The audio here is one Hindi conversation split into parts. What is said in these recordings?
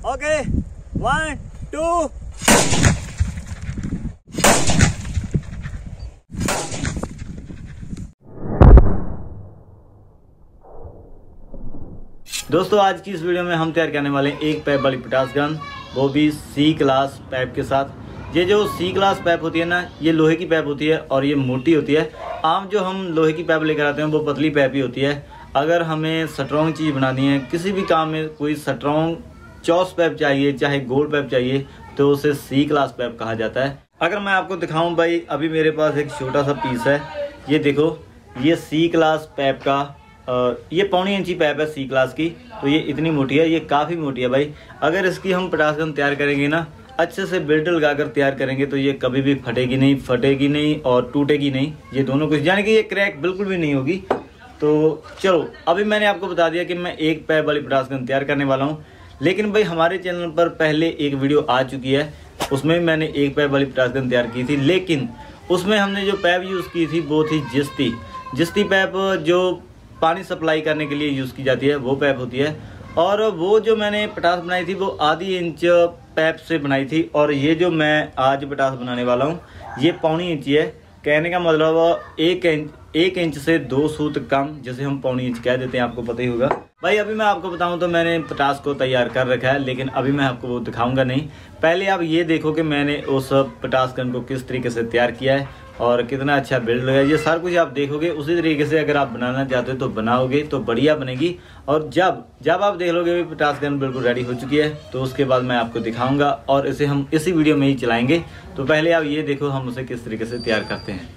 ओके 1 2। दोस्तों आज की इस वीडियो में हम तैयार करने वाले हैं एक पैप वाली पोटास गन, वो भी सी क्लास पैप के साथ। ये जो सी क्लास पैप होती है ना, ये लोहे की पैप होती है और ये मोटी होती है। आम जो हम लोहे की पैप लेकर आते हैं वो पतली पैप ही होती है। अगर हमें स्ट्रॉन्ग चीज़ बनानी है, किसी भी काम में कोई स्ट्रॉन्ग चौस पैप चाहिए, चाहे गोल पैप चाहिए, तो उसे सी क्लास पैप कहा जाता है। अगर मैं आपको दिखाऊं भाई, अभी मेरे पास एक छोटा सा पीस है, ये देखो, ये सी क्लास पैप का ये 1.25 इंची पैप है सी क्लास की। तो ये इतनी मोटी है, ये काफ़ी मोटी है भाई। अगर इसकी हम पोटास गन तैयार करेंगे ना, अच्छे से बेल्ट लगाकर तैयार करेंगे, तो ये कभी भी फटेगी नहीं और टूटेगी नहीं। ये दोनों कुछ, यानी कि ये क्रैक बिल्कुल भी नहीं होगी। तो चलो, अभी मैंने आपको बता दिया कि मैं एक पैप वाली पोटास गन तैयार करने वाला हूँ। लेकिन भाई हमारे चैनल पर पहले एक वीडियो आ चुकी है, उसमें मैंने एक पैप वाली पोटास गन तैयार की थी। लेकिन उसमें हमने जो पैप यूज़ की थी वो थी जिस्ती पैप, जो पानी सप्लाई करने के लिए यूज़ की जाती है, वो पैप होती है। और वो जो मैंने पोटास बनाई थी वो आधी इंच पैप से बनाई थी। और ये जो मैं आज पोटास बनाने वाला हूँ ये 1.25 इंची है। कहने का मतलब 1 इंच से 2 सूत कम, जिसे हम 1.25 इंच कह देते हैं, आपको पता ही होगा भाई। अभी मैं आपको बताऊं तो मैंने पोटास को तैयार कर रखा है, लेकिन अभी मैं आपको वो दिखाऊंगा नहीं। पहले आप ये देखो कि मैंने उस पोटास गन को किस तरीके से तैयार किया है और कितना अच्छा बिल्ड लगा। ये सारा कुछ आप देखोगे, उसी तरीके से अगर आप बनाना चाहते हो तो बनाओगे तो बढ़िया बनेगी। और जब आप देख लोगे पोटास गन बिल्कुल रेडी हो चुकी है, तो उसके बाद मैं आपको दिखाऊंगा और इसे हम इसी वीडियो में ही चलाएंगे। तो पहले आप ये देखो हम उसे किस तरीके से तैयार करते हैं।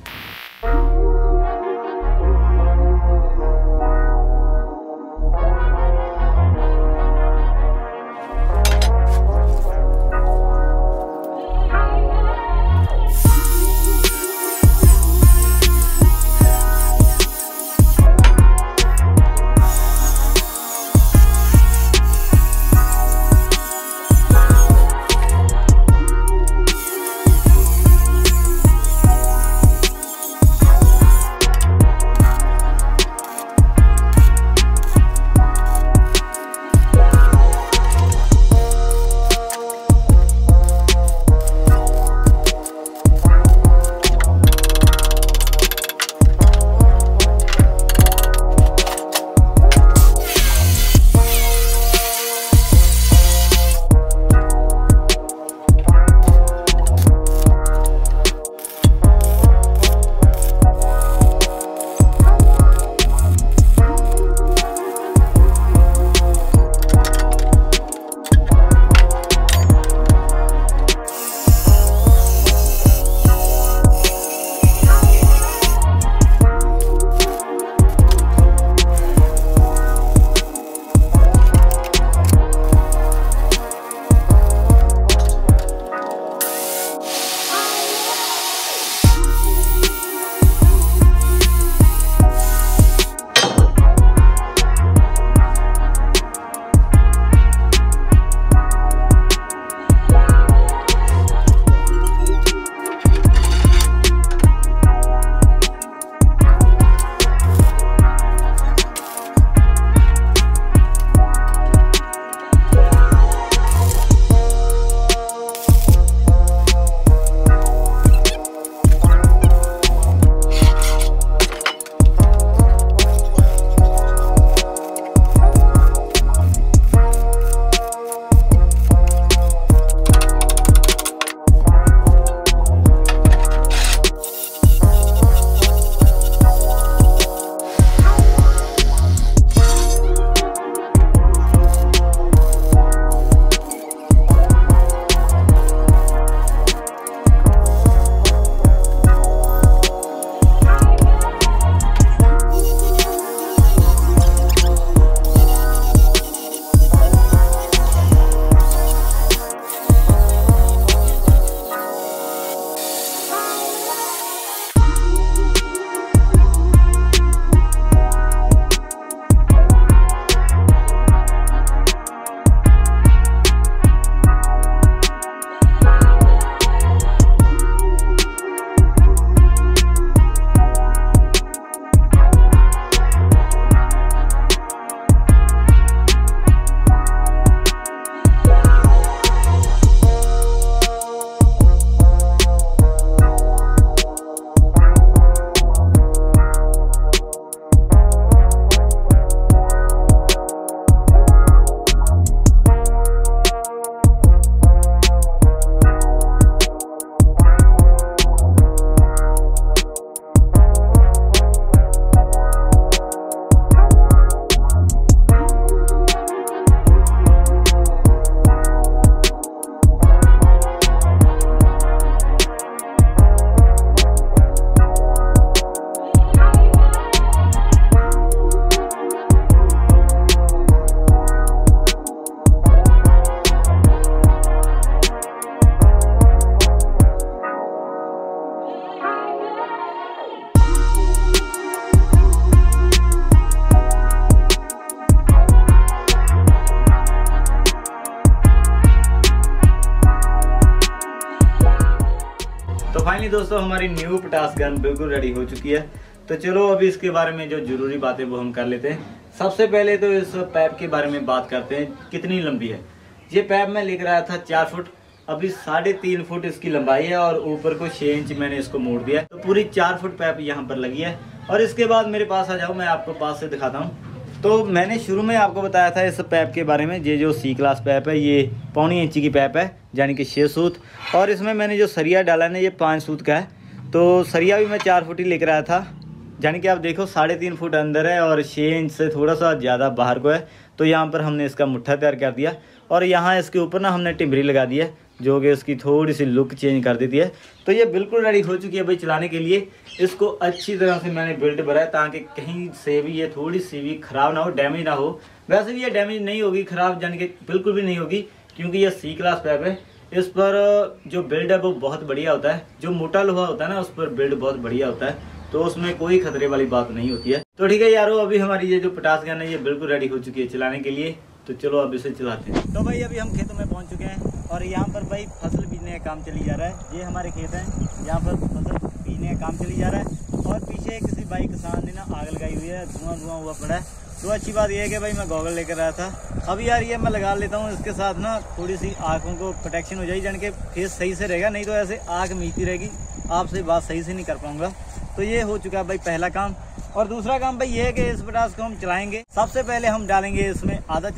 तो फाइनली दोस्तों हमारी न्यू पोटास गन बिल्कुल रेडी हो चुकी है। तो चलो अभी इसके बारे में जो जरूरी बातें वो हम कर लेते हैं। सबसे पहले तो इस पैप के बारे में बात करते हैं, कितनी लंबी है। ये पैप मैं लेकर आया था 4 फुट, अभी 3.5 फुट इसकी लंबाई है और ऊपर को 6 इंच मैंने इसको मोड़ दिया। तो पूरी 4 फुट पैप यहाँ पर लगी है। और इसके बाद मेरे पास आ जाओ, मैं आपको पास से दिखाता हूँ। तो मैंने शुरू में आपको बताया था इस पैप के बारे में। ये जो C क्लास पैप है ये 1.25 इंची की पैप है, यानी कि 6 सूत। और इसमें मैंने जो सरिया डाला है ना ये 5 सूत का है। तो सरिया भी मैं 4 फुट ही लेकर आया था, यानी कि आप देखो 3.5 फुट अंदर है और 6 इंच से थोड़ा सा ज़्यादा बाहर को है। तो यहाँ पर हमने इसका मुट्ठा तैयार कर दिया और यहाँ इसके ऊपर ना हमने टिम्बरी लगा दी है, जो कि इसकी थोड़ी सी लुक चेंज कर देती है। तो ये बिल्कुल रेडी हो चुकी है भाई चलाने के लिए। इसको अच्छी तरह से मैंने बिल्ट भरा है ताकि कहीं से भी ये थोड़ी सी भी ख़राब ना हो, डैमेज ना हो। वैसे भी ये डैमेज नहीं होगी, ख़राब यानी कि बिल्कुल भी नहीं होगी, क्योंकि ये C क्लास पैप है। इस पर जो बिल्ड है वो बहुत बढ़िया होता है। जो मोटा लोहा होता है ना उस पर बिल्ड बहुत बढ़िया होता है, तो उसमें कोई खतरे वाली बात नहीं होती है। तो ठीक है यारो, अभी हमारी ये जो पोटास गन है ये बिल्कुल रेडी हो चुकी है चलाने के लिए। तो चलो अब इसे चलाते हैं। तो भाई अभी हम खेतों में पहुंच चुके हैं और यहाँ पर भाई फसल बीजने का काम चली जा रहा है। ये हमारे खेत हैं, यहाँ पर फसल बीजने का काम चली जा रहा है। और पीछे किसी भाई किसान ने ना आग लगाई हुई है, धुआं हुआ पड़ा है। तो अच्छी बात यह है कि भाई मैं गॉगल लेकर आया था। अभी यार ये मैं लगा लेता हूँ, इसके साथ ना थोड़ी सी आँखों को प्रोटेक्शन हो जाएगी, यानी कि फेस सही से रहेगा, नहीं तो ऐसे आँख मीचती रहेगी, आपसे बात सही से नहीं कर पाऊंगा। तो ये हो चुका है भाई पहला काम। और दूसरा काम भाई ये है कि इस पोटास को हम चलाएंगे। सबसे पहले हम डालेंगे इसमें आधे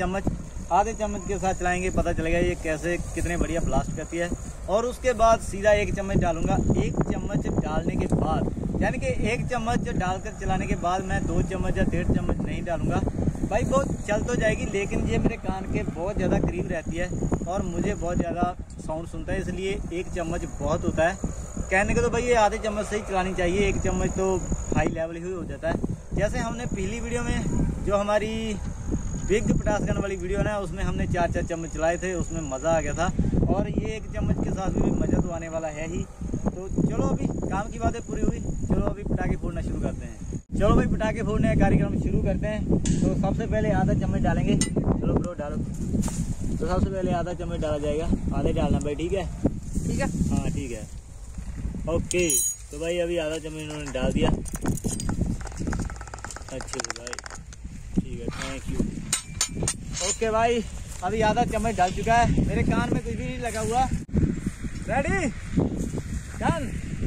चम्मच के साथ चलाएंगे, पता चलेगा ये कैसे कितने बढ़िया ब्लास्ट करती है। और उसके बाद सीधा 1 चम्मच डालूंगा। 1 चम्मच डालने के बाद, यानी कि 1 चम्मच डालकर चलाने के बाद मैं 2 चम्मच या 1.5 चम्मच नहीं डालूंगा। भाई वो चल तो जाएगी, लेकिन ये मेरे कान के बहुत ज़्यादा करीब रहती है और मुझे बहुत ज़्यादा साउंड सुनता है, इसलिए 1 चम्मच बहुत होता है। कहने को तो भाई ये आधे चम्मच से ही चलानी चाहिए, 1 चम्मच तो हाई लेवल ही हो जाता है। जैसे हमने पहली वीडियो में जो हमारी बिग पोटास गन वाली वीडियो ना, उसमें हमने 4 चम्मच चलाए थे, उसमें मज़ा आ गया था। और ये 1 चम्मच के साथ भी मज़ा तो आने वाला है ही। तो चलो अभी काम की बातें पूरी हुई, चलो अभी पटाखे फोड़ना शुरू करते हैं। चलो भाई पटाखे फोड़ने का कार्यक्रम शुरू करते हैं। तो सबसे पहले आधा चम्मच डालेंगे। चलो ब्रो डालो। तो सबसे पहले आधा चम्मच डाला जाएगा, आधे डालना भाई, ठीक है? ठीक है, हाँ ठीक है, ओके। तो भाई अभी आधा चम्मच इन्होंने डाल दिया, अच्छे से भाई, ठीक है, थैंक यू। ओके भाई अभी आधा चम्मच डाल चुका है, मेरे कान में कुछ भी नहीं लगा हुआ। Ready, done.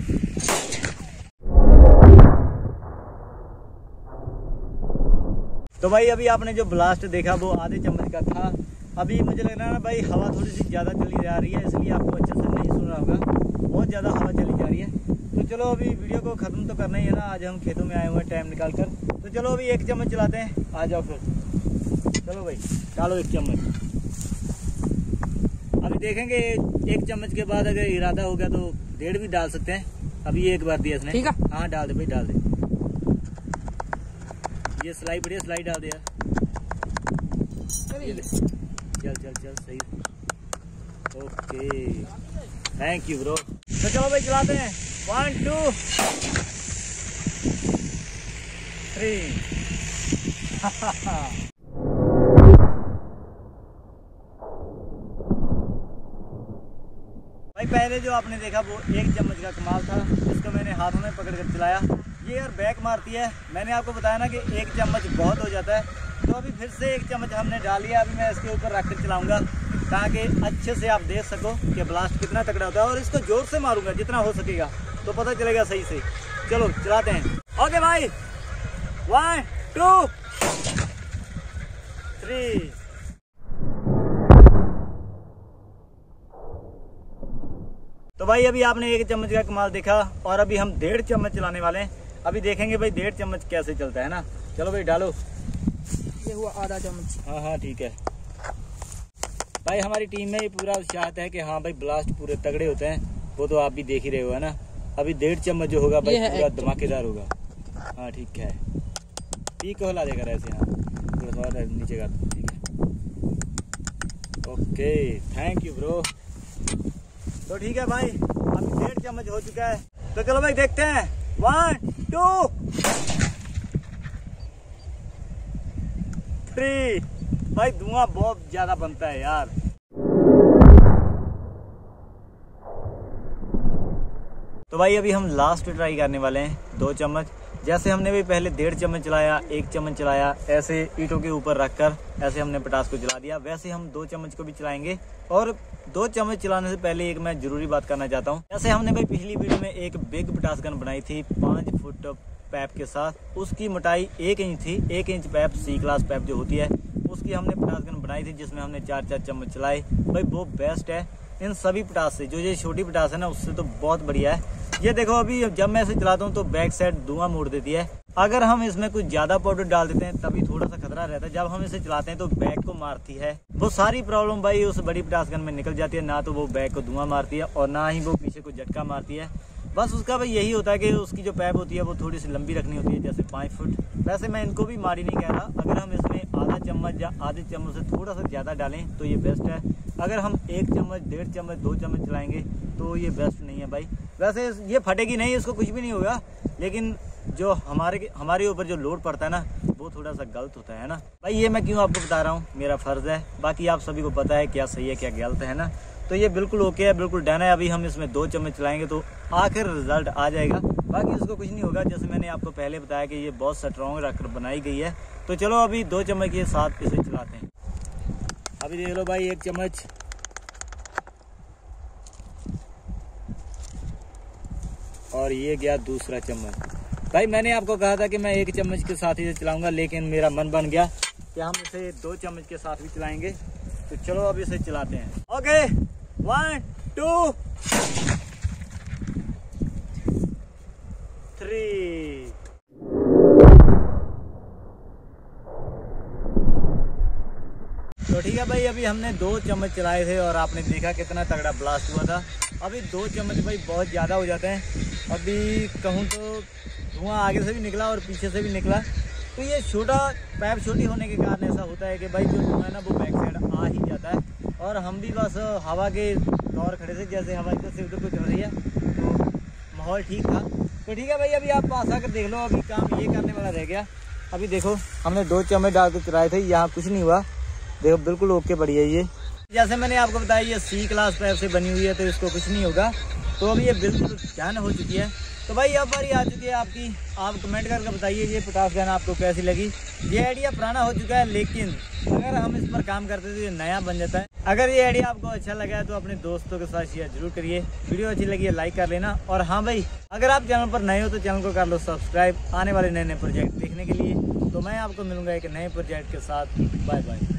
तो भाई अभी आपने जो ब्लास्ट देखा वो आधे चम्मच का था। अभी मुझे लग रहा है ना भाई हवा थोड़ी सी ज़्यादा चली जा रही है, इसलिए आपको अच्छे से नहीं सुन रहा होगा, बहुत ज़्यादा हवा चली जा रही है। तो चलो अभी वीडियो को ख़त्म तो करना ही है ना, आज हम खेतों में आए हुए हैं टाइम निकाल कर। तो चलो अभी 1 चम्मच चलाते हैं, आ जाओ फिर। चलो भाई डालो 1 चम्मच। अभी देखेंगे 1 चम्मच के बाद अगर इरादा हो गया तो 1.5 भी डाल सकते हैं। अभी 1 बार दिया इसने, ठीक है? हाँ डाल दे भाई, डाल दे। ये स्लाइड बढ़िया स्लाइड डाल दे यार। चल सही, ओके, थैंक यू ब्रो। तो चलो भाई चलाते हैं, 1 2 3। भाई पहले जो आपने देखा वो 1 चम्मच का कमाल था, इसको मैंने हाथों में पकड़ कर चलाया। ये यार बैक मारती है, मैंने आपको बताया ना कि 1 चम्मच बहुत हो जाता है। तो अभी फिर से 1 चम्मच हमने डाल लिया। अभी मैं इसके ऊपर रख कर चलाऊंगा ताकि अच्छे से आप देख सको कि ब्लास्ट कितना तगड़ा होता है। और इसको जोर से मारूंगा जितना हो सकेगा, तो पता चलेगा सही से। चलो चलाते हैं। ओके भाई, 1 2 3। तो भाई अभी आपने 1 चम्मच का कमाल देखा और अभी हम 1.5 चम्मच चलाने वाले हैं। अभी देखेंगे भाई 1.5 चम्मच कैसे चलता है ना। चलो भाई डालो। ये हुआ आधा चम्मच। हाँ ठीक है भाई, हमारी टीम में ये पूरा उत्साह है कि हाँ भाई ब्लास्ट पूरे तगड़े होते हैं, वो तो आप भी देख ही रहे हो है ना। अभी 1.5 चम्मच जो होगा भाई पूरा धमाकेदार होगा। हाँ ठीक है, पीक को हिला देगा ऐसे, हाँ थोड़ा नीचे का, ठीक है, ओके, थैंक यू ब्रो। तो ठीक है भाई, अभी 1.5 चम्मच हो चुका है। तो चलो भाई देखते हैं, 1 2 3। भाई धुआं बहुत ज्यादा बनता है यार। तो भाई अभी हम लास्ट ट्राई करने वाले हैं 2 चम्मच। जैसे हमने भी पहले 1.5 चम्मच चलाया, 1 चम्मच चलाया, ऐसे ईंटों के ऊपर रखकर ऐसे हमने पटास को चला दिया, वैसे हम 2 चम्मच को भी चलाएंगे। और 2 चम्मच चलाने से पहले एक मैं जरूरी बात करना चाहता हूँ। जैसे हमने भाई पिछली वीडियो में एक बिग पटास गन बनाई थी 5 फुट पैप के साथ, उसकी मोटाई 1 इंच थी। 1 इंच पैप सी क्लास पैप जो होती है उसकी हमने पटास गन बनाई थी, जिसमें हमने 4 चम्मच चलाए। भाई वो बेस्ट है इन सभी पटास से। जो ये छोटी पटास है ना उससे तो बहुत बढ़िया है। ये देखो अभी जब मैं इसे चलाता हूँ तो बैक साइड धुआं मोड़ देती है। अगर हम इसमें कुछ ज्यादा पाउडर डाल देते हैं तभी थोड़ा सा खतरा रहता है। जब हम इसे चलाते हैं तो बैक को मारती है। वो सारी प्रॉब्लम भाई उस बड़ी पटास गन में निकल जाती है। ना तो वो बैक को धुआं मारती है और ना ही वो पीछे को झटका मारती है। बस उसका भाई यही होता है कि उसकी जो पैप होती है वो थोड़ी सी लंबी रखनी होती है, जैसे 5 फुट। वैसे मैं इनको भी मारी नहीं कह रहा। अगर हम इसमें आधा चम्मच या आधे चम्मच से थोड़ा सा ज़्यादा डालें तो ये बेस्ट है। अगर हम 1 चम्मच, 1.5 चम्मच, 2 चम्मच चलाएंगे तो ये बेस्ट नहीं है भाई। वैसे ये फटेगी नहीं, इसको कुछ भी नहीं होगा, लेकिन जो हमारे ऊपर जो लोड पड़ता है ना वो थोड़ा सा गलत होता है ना भाई। ये मैं क्यों आपको बता रहा हूँ, मेरा फ़र्ज़ है। बाकी आप सभी को पता है क्या सही है क्या गलत है ना। तो ये बिल्कुल ओके है, बिल्कुल डन है। अभी हम इसमें 2 चम्मच चलाएंगे तो आखिर रिजल्ट आ जाएगा। बाकी इसको कुछ नहीं होगा। जैसे मैंने आपको पहले बताया कि ये बहुत स्ट्रॉन्ग रखकर बनाई गई है। तो चलो अभी 2 चम्मच के साथ इसे चलाते हैं। अभी देख लो भाई 1 चम्मच, और ये गया दूसरा चम्मच। भाई मैंने आपको कहा था कि मैं 1 चम्मच के साथ ही चलाऊंगा, लेकिन मेरा मन बन गया कि हम इसे 2 चम्मच के साथ भी चलाएंगे। तो चलो अब इसे चलाते हैं। ओके 1 2 3। तो ठीक है भाई, अभी हमने 2 चम्मच चलाए थे और आपने देखा कितना तगड़ा ब्लास्ट हुआ था। अभी 2 चम्मच भाई बहुत ज़्यादा हो जाते हैं। अभी कहूँ तो धुआं आगे से भी निकला और पीछे से भी निकला। तो ये छोटा पैप छोटी होने के कारण ऐसा होता है कि भाई जो धुआं है ना वो बैक साइड आ ही जाता है। और हम भी बस हवा के दौर खड़े थे, जैसे हवा इधर से उधर को चल रही है तो माहौल ठीक था। तो ठीक है भाई, अभी आप पास आकर देख लो। अभी काम ये करने वाला रह गया। अभी देखो हमने 2 चम्मच डाल के चलाए थे, यहाँ कुछ नहीं हुआ। देखो बिल्कुल ओके बढ़िया। ये जैसे मैंने आपको बताया ये सी क्लास पैप से बनी हुई है तो इसको कुछ नहीं होगा। तो अभी ये बिल्कुल डन हो चुकी है। तो भाई अब बारी आ चुकी है आपकी। आप कमेंट करके बताइए ये पटास गन आपको कैसी लगी। ये आइडिया पुराना हो चुका है, लेकिन अगर हम इस पर काम करते तो ये नया बन जाता है। अगर ये आइडिया आपको अच्छा लगा है तो अपने दोस्तों के साथ शेयर जरूर करिए। वीडियो अच्छी लगी है लाइक कर लेना। और हाँ भाई, अगर आप चैनल पर नए हो तो चैनल को कर लो सब्सक्राइब आने वाले नए नए प्रोजेक्ट देखने के लिए। तो मैं आपको मिलूंगा एक नए प्रोजेक्ट के साथ। Bye bye.